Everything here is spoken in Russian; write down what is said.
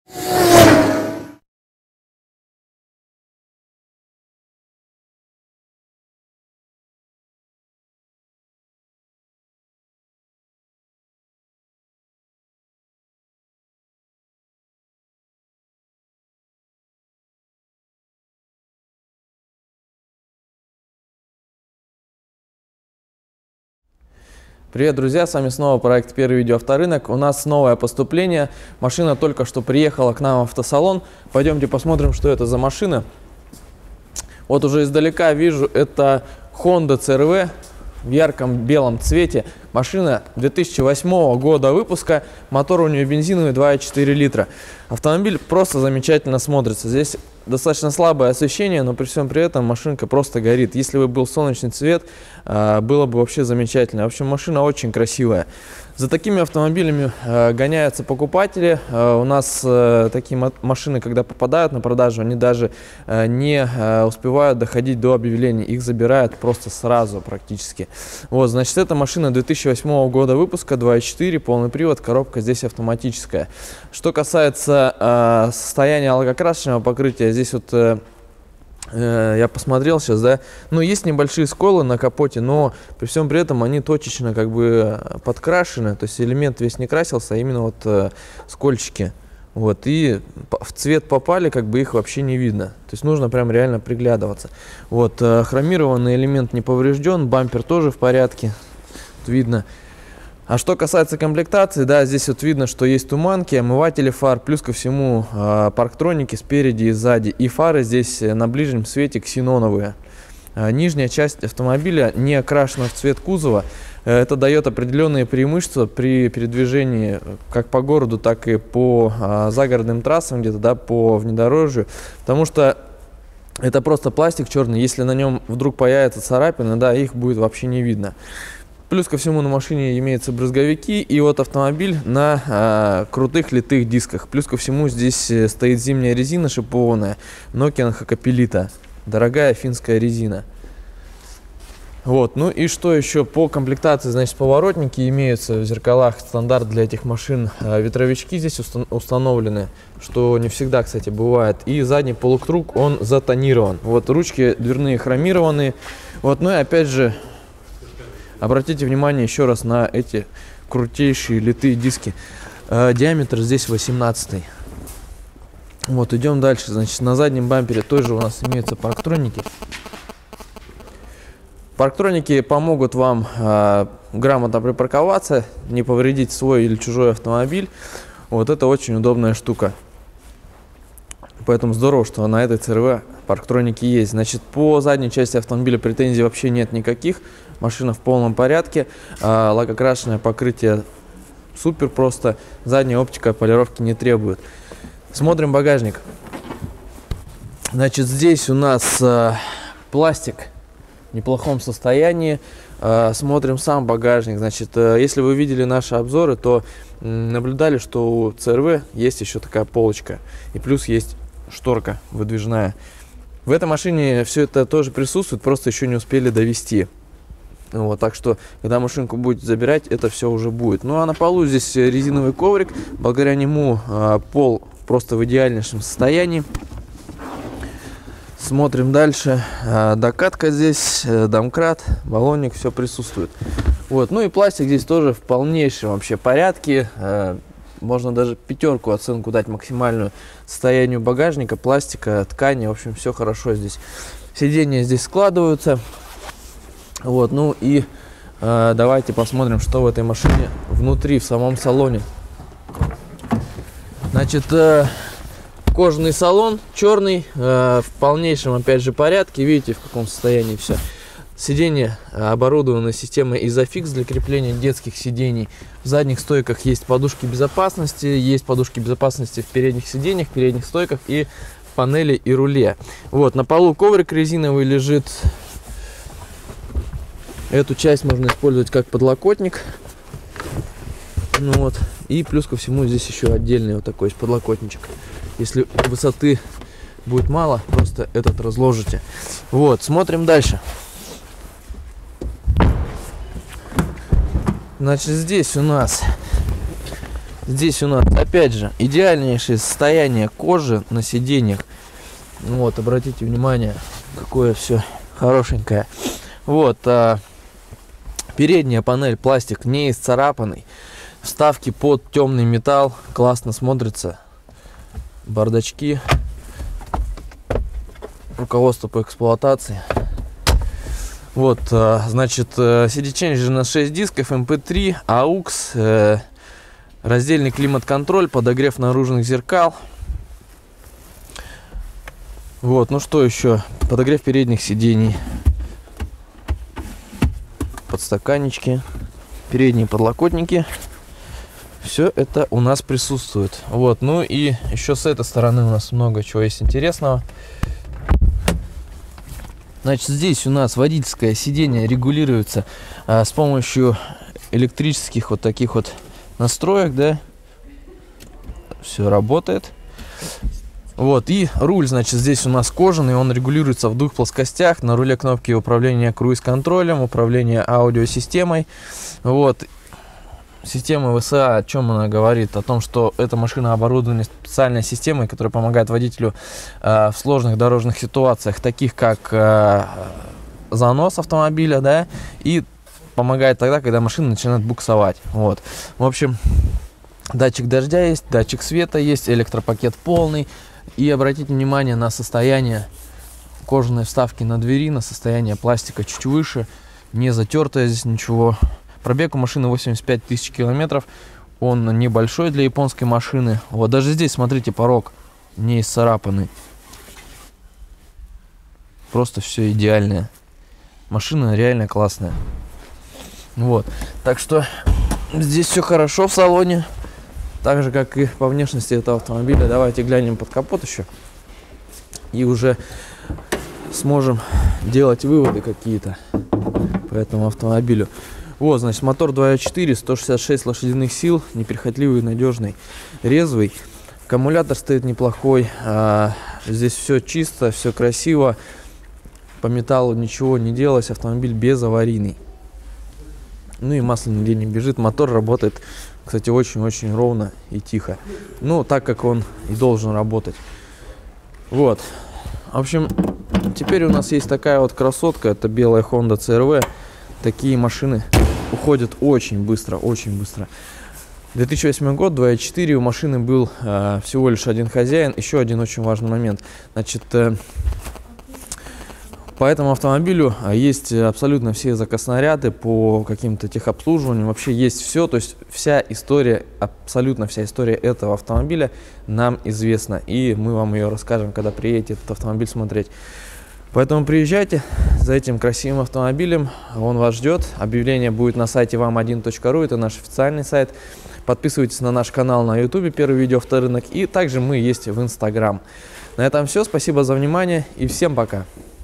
Привет, друзья! С вами снова проект «Первый видеоавторынок». У нас новое поступление. Машина только что приехала к нам в автосалон. Пойдемте посмотрим, что это за машина. Вот уже издалека вижу, это Honda CR-V в ярком белом цвете. Машина 2008 года выпуска. Мотор у нее бензиновый 2,4 литра. Автомобиль просто замечательно смотрится. Здесь достаточно слабое освещение, но при всем при этом машинка просто горит. Если бы был солнечный цвет, было бы вообще замечательно. В общем, машина очень красивая. За такими автомобилями гоняются покупатели. У нас такие машины, когда попадают на продажу, они даже не успевают доходить до объявлений. Их забирают просто сразу практически. Вот, значит, это машина 2008 года выпуска, 2.4, полный привод, коробка здесь автоматическая. Что касается состояния лакокрасочного покрытия, здесь вот я посмотрел сейчас, да, ну, есть небольшие сколы на капоте, но при всем при этом они точечно как бы подкрашены, то есть элемент весь не красился, а именно вот скольчики. Вот, и в цвет попали, как бы их вообще не видно. То есть нужно прям реально приглядываться. Вот, хромированный элемент не поврежден, бампер тоже в порядке, тут видно. А что касается комплектации, да, здесь вот видно, что есть туманки, омыватели фар, плюс ко всему парктроники спереди и сзади. И фары здесь на ближнем свете ксеноновые. Нижняя часть автомобиля не окрашена в цвет кузова. Это дает определенные преимущества при передвижении как по городу, так и по загородным трассам, где-то, да, по внедорожью. Потому что это просто пластик черный, если на нем вдруг появятся царапины, да, их будет вообще не видно. Плюс ко всему на машине имеются брызговики, и вот автомобиль на крутых литых дисках. Плюс ко всему здесь стоит зимняя резина шипованная Nokian Hakkapeliitta. Дорогая финская резина. Вот, ну и что еще по комплектации, значит, поворотники имеются в зеркалах, стандарт для этих машин. Ветровички здесь установлены, что не всегда, кстати, бывает. И задний полукруг, он затонирован. Вот ручки дверные хромированные. Вот, ну и опять же, обратите внимание еще раз на эти крутейшие литые диски. Диаметр здесь 18. Вот, идем дальше. Значит, на заднем бампере тоже у нас имеются парктроники. Парктроники помогут вам грамотно припарковаться, не повредить свой или чужой автомобиль. Вот это очень удобная штука. Поэтому здорово, что на этой CR-V парктроники есть. Значит, по задней части автомобиля претензий вообще нет никаких. Машина в полном порядке. Лакокрашенное покрытие супер просто. Задняя оптика полировки не требует. Смотрим багажник. Значит, здесь у нас пластик в неплохом состоянии. Смотрим сам багажник. Значит, если вы видели наши обзоры, то наблюдали, что у CR-V есть еще такая полочка. И плюс есть шторка выдвижная. В этой машине все это тоже присутствует, просто еще не успели довести. Вот, так что, когда машинку будете забирать, это все уже будет. Ну а на полу здесь резиновый коврик. Благодаря нему пол просто в идеальнейшем состоянии. Смотрим дальше. Докатка здесь, домкрат, баллонник, все присутствует. Вот, ну и пластик здесь тоже в полнейшем вообще порядке. Можно даже пятерку оценку дать максимальную состоянию багажника, пластика, ткани. В общем, все хорошо здесь. Сиденья здесь складываются. Вот, ну и давайте посмотрим, что в этой машине внутри, в самом салоне. Значит, кожаный салон, черный, в полнейшем, опять же, порядке. Видите, в каком состоянии все. Сиденья оборудованы системой Isofix для крепления детских сидений. В задних стойках есть подушки безопасности. Есть подушки безопасности в передних сиденьях, в передних стойках и в панели и руле. Вот, на полу коврик резиновый лежит. Эту часть можно использовать как подлокотник. Ну вот. И плюс ко всему здесь еще отдельный вот такой подлокотничек. Если высоты будет мало, просто этот разложите. Вот, смотрим дальше. Значит, здесь у нас Здесь у нас, опять же, идеальнейшее состояние кожи на сиденьях. Вот, обратите внимание, какое все хорошенькое. Вот, передняя панель, пластик не исцарапанный. Вставки под темный металл, классно смотрится. Бардачки. Руководство по эксплуатации. Вот, значит, CD-Changer на 6 дисков, MP3, AUX, раздельный климат-контроль, подогрев наружных зеркал. Вот, ну что еще? Подогрев передних сидений. Подстаканнички, передние подлокотники. Все это у нас присутствует. Вот, ну и еще с этой стороны у нас много чего есть интересного. Значит, здесь у нас водительское сиденье регулируется с помощью электрических вот таких вот настроек, да. Все работает. Вот, и руль, значит, здесь у нас кожаный, он регулируется в двух плоскостях. На руле кнопки управления круиз-контролем, управления аудиосистемой. Вот. Система ВСА, о чем она говорит? О том, что эта машина оборудована специальной системой, которая помогает водителю в сложных дорожных ситуациях, таких как занос автомобиля, да, и помогает тогда, когда машина начинает буксовать. Вот. В общем, датчик дождя есть, датчик света есть, электропакет полный. И обратите внимание на состояние кожаной вставки на двери, на состояние пластика чуть выше, не затертое здесь ничего. Пробег у машины 85 тысяч километров, он небольшой для японской машины. Вот даже здесь, смотрите, порог не исцарапанный. Просто все идеальное. Машина реально классная. Вот, так что здесь все хорошо в салоне. Так же, как и по внешности этого автомобиля. Давайте глянем под капот еще. И уже сможем делать выводы какие-то по этому автомобилю. Вот, значит, мотор 2.4, 166 лошадиных сил, неприхотливый, надежный, резвый. Аккумулятор стоит неплохой. Здесь все чисто, все красиво. По металлу ничего не делалось. Автомобиль безаварийный. Ну и масло нигде не бежит. Мотор работает, кстати, очень-очень ровно и тихо. Ну, так как он и должен работать. Вот. В общем, теперь у нас есть такая вот красотка. Это белая Honda CR-V. Такие машины уходят очень быстро, очень быстро. 2008 год, 2.4, у машины был всего лишь один хозяин. Еще один очень важный момент. Значит, по этому автомобилю есть абсолютно все закоснаряды по каким-то техобслуживаниям. Вообще есть все, то есть вся история, абсолютно вся история этого автомобиля нам известна. И мы вам ее расскажем, когда приедете этот автомобиль смотреть. Поэтому приезжайте за этим красивым автомобилем, он вас ждет. Объявление будет на сайте вам1.ru, это наш официальный сайт. Подписывайтесь на наш канал на YouTube, первый видео авторынок, и также мы есть в Instagram. На этом все, спасибо за внимание и всем пока.